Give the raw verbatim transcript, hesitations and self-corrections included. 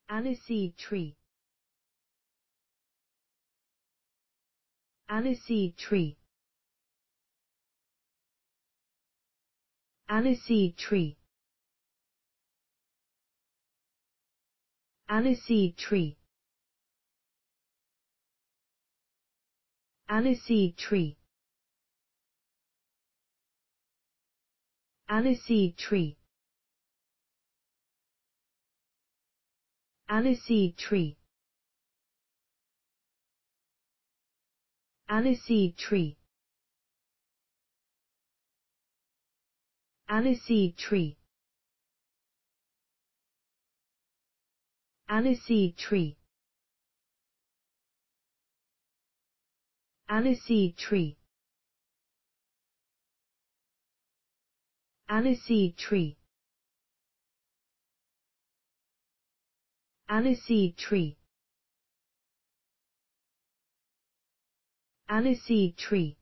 Aniseed tree. Aniseed tree. Aniseed tree. Aniseed tree. Aniseed tree. Aniseed tree. Aniseed tree. Aniseed tree. Aniseed tree. Aniseed tree. Aniseed tree. Aniseed tree. Aniseed tree. Aniseed tree.